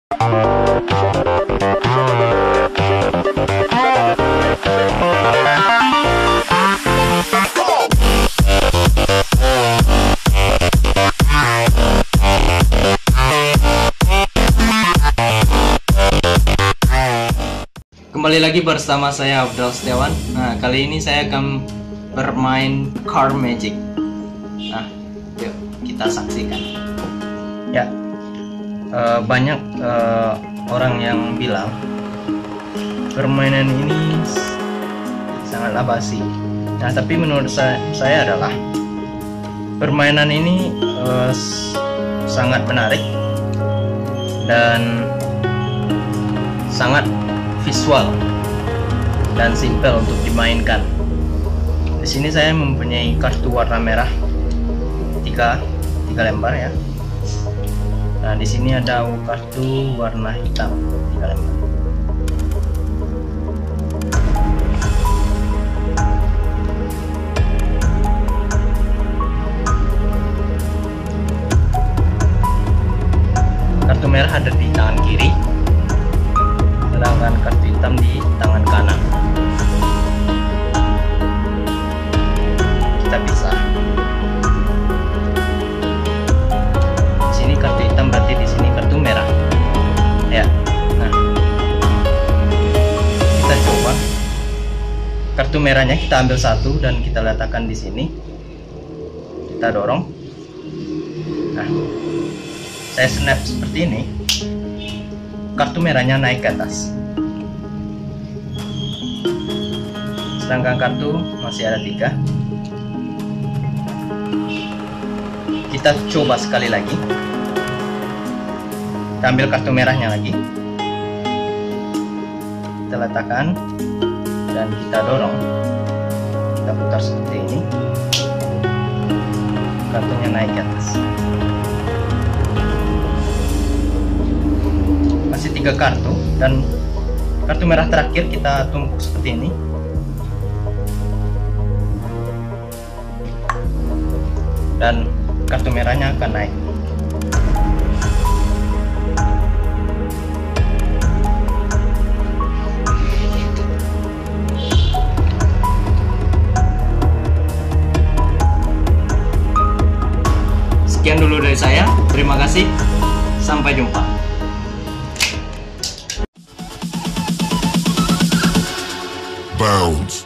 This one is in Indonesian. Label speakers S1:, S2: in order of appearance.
S1: Kembali lagi bersama saya Abdul Setiawan. Nah, kali ini saya akan bermain Car Magic. Nah, yuk kita saksikan. Ya, banyak orang yang bilang permainan ini sangatlah basi. Nah, tapi menurut saya adalah permainan ini sangat menarik dan sangat visual dan simpel untuk dimainkan. Di sini saya mempunyai kartu warna merah tiga lembar ya. Nah, di sini ada kartu warna hitam 3 lembar. Kartu merah ada di tangan kiri, sedangkan kartu hitam di tangan kanan. Kita pisah. Di sini kartu hitam berarti di sini kartu merah. Ya. Nah, kita coba. Kartu merahnya kita ambil satu dan kita letakkan di sini. Kita dorong. Nah, saya snap seperti ini. Kartu merahnya naik ke atas, sedangkan kartu masih ada 3. Kita coba sekali lagi. Kita ambil kartu merahnya lagi, kita letakkan dan kita dorong. Kita putar seperti ini, kartunya naik ke atas. Masih 3 kartu dan kartu merah terakhir kita tumpuk seperti ini. Dan kartu merahnya akan naik. Sekian dulu dari saya. Terima kasih. Sampai jumpa.
S2: Bounce.